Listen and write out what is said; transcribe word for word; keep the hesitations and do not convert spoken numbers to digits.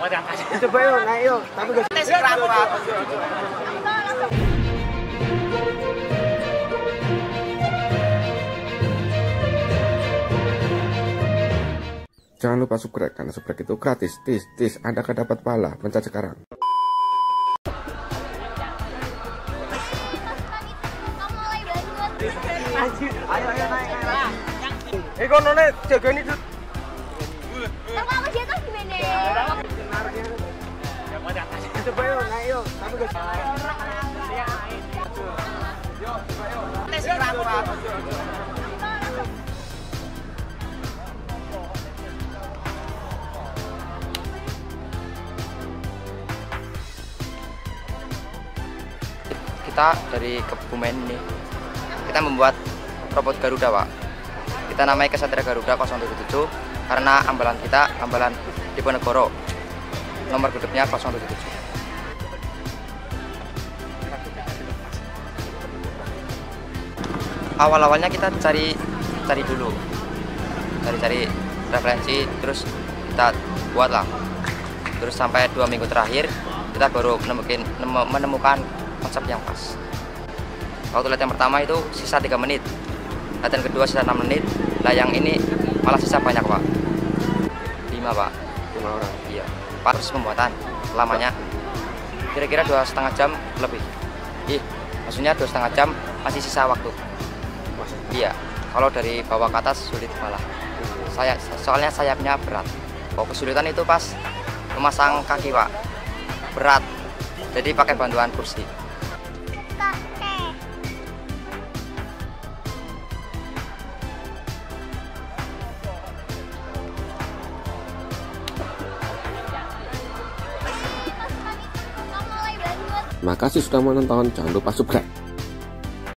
Coba yuk, naik yuk. Tapi gak tes berat. Jangan lupa subscribe karena subscribe itu gratis. Tis, tis, Anda akan dapat pahala. Pencet sekarang. Ayo, ayo naik, naik. Eh, kono nih, jaga ini tuh. Tapi aku di atas gimana? Coba yuk, naik yuk. Tapi gak Tes berat. Kita dari Kebumen ini, kita membuat robot Garuda, Pak. Kita namai Kesatria Garuda nol tujuh tujuh karena ambalan kita ambalan Diponegoro, nomor genepnya nol tujuh tujuh. Awal-awalnya kita cari cari dulu, cari-cari referensi, terus kita buatlah. Terus sampai dua minggu terakhir kita baru menemukan menemukan konsep yang pas. Waktu latihan pertama itu sisa tiga menit, latihan kedua sisa enam menit, lah yang ini malah sisa banyak, Pak. lima, Pak. lima orang. Iya, proses pembuatan lamanya kira-kira dua setengah jam lebih. Ih, maksudnya dua setengah jam masih sisa waktu. Iya, kalau dari bawah ke atas sulit malah. Saya soalnya sayapnya berat. Oh, kesulitan itu pas memasang kaki, Pak. Berat. Jadi pakai bantuan kursi. Makasih sudah menonton. Jangan lupa subscribe.